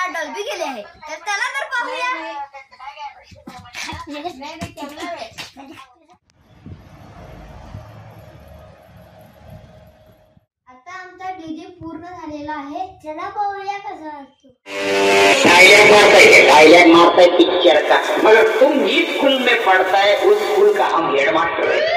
Dolby केले आहे, तर चला तर पाहूया. आता आमचा डीजे पूर्ण झालेला आहे. चला पाहूया कसा असतो. डायलॉग मारता है पिक्चर का, मगर तुम जिस स्कूल में पढ़ता है उस स्कूल का हम हेडमास्टर है.